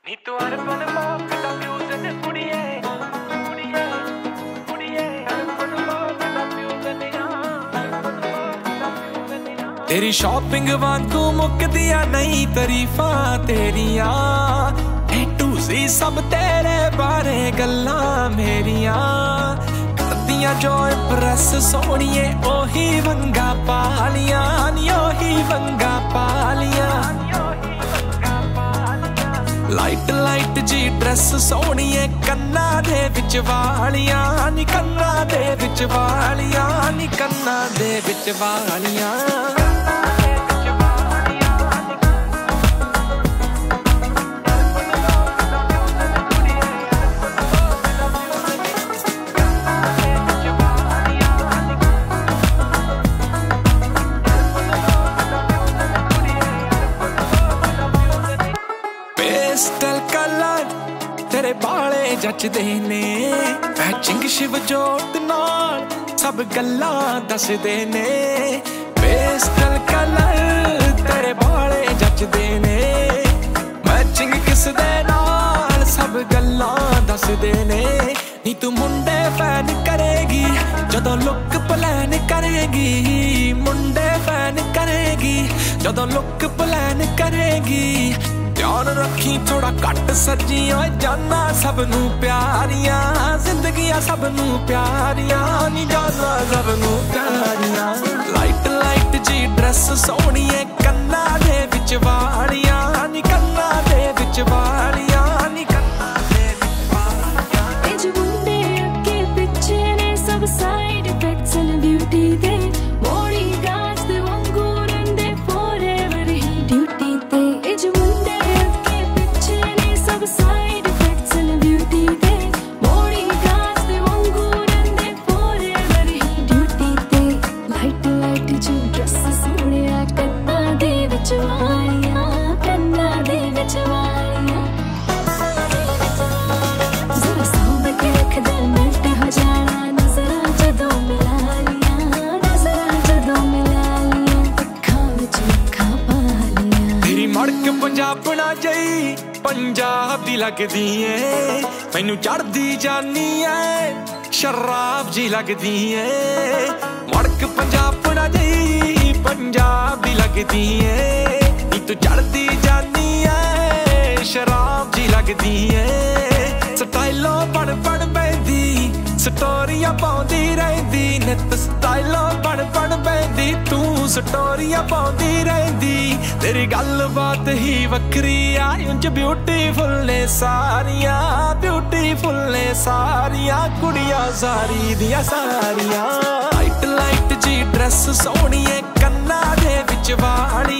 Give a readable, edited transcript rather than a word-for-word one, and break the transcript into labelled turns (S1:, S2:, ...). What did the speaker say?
S1: ਨੀ ਤੂੰ ਅਰਬਨ ਮੌਕ ਦਾ ਫਿਊਜ਼ਨ ਕੁੜੀਏ ਕੁੜੀਏ ਕੁੜੀਏ ਅਰਬਨ ਮੌਕ ਦਾ ਫਿਊਜ਼ਨ तेरी शॉपिंग वांगू मुकदिया नहीं तारीफां तेरिया टूसी सब तेरे बारे गल्लां मेरिया करदियां जो इंप्रेस सोहणिए ओही वंगा पालियां नी ओही वंगा पालियां लाइट लाइट जी ड्रेस सोहणिए कन्ना दे विच वालियां नी कन्ना दे विच वालियां नी कन्ना दे विच वालियां पेस्टल कलर तेरे बाले जचदे ने मैचिंग शिव जोत नाल सब गल्लां दसदे ने पेस्टल कलर तेरे बाले जचदे ने मैचिंग किस दे नाल सब गल्लां दसदे ने नी तू मुंडे फैन करेगी जदों लुक प्लान करेगी मुंडे फैन करेगी जदों लुक प्लान करेगी ध्यान रखी थोड़ा घट सजी ओए जाना सब नू प्यारियां जिंदगियां सब नू प्यारियां नी जाना सब नू प्यारियां लाइट लाइट जी ड्रेस सोहणिए कन्ना दे विच वालियां नी कन्ना दे विच वालियां नी कन्ना दे विच वालियां
S2: इज मुंडे अगे पिछे ने सब साइड इफेक्ट्स एंड ब्यूटी दे बॉडी गार्ड्स दे वांगू रंदे फॉरएवर ही ड्यूटी ते इज साइड इफेक्ट्स एंड ब्यूटी दे बॉडी गार्ड्स दे वांगू रंदे फॉरएवर ही ड्यूटी ते लाइट लाइट जी ड्रेस सोहणिया कन्ना दे विच वालियां कन्ना दे विच वालियां जरा साउंड के रख दे मिनट हो जाना नजरा जदों मिला लियां नजरा जदों मिला लियां अखां विच अखां पा लियां
S1: तेरी मड़क पंजाबना जई पंजाब दी लगदी ऐ मैनू चढ़दी जानी ऐ शराब जी लगदी ऐ मड़क पंजाबना जई पंजाब दी लगदी ऐ नी तू चढ़दी जानी ऐ शराब जी लगदी ऐ स्टाइलों बन बन बैंदी स्टोरियां पाउंदी रहिंदी नित स्टाइलों बन बन बैंदी तू स्टोरियां पाउंदी रहिंदी तेरी गलबात ही वक्री आ उंज ब्यूटीफुल ने सारियां ब्यूटीफुल ने सारियां कुड़ियां सारी दियां सारियां लाइट लाइट जी ड्रेस सोहणिए कन्ना दे विच वाली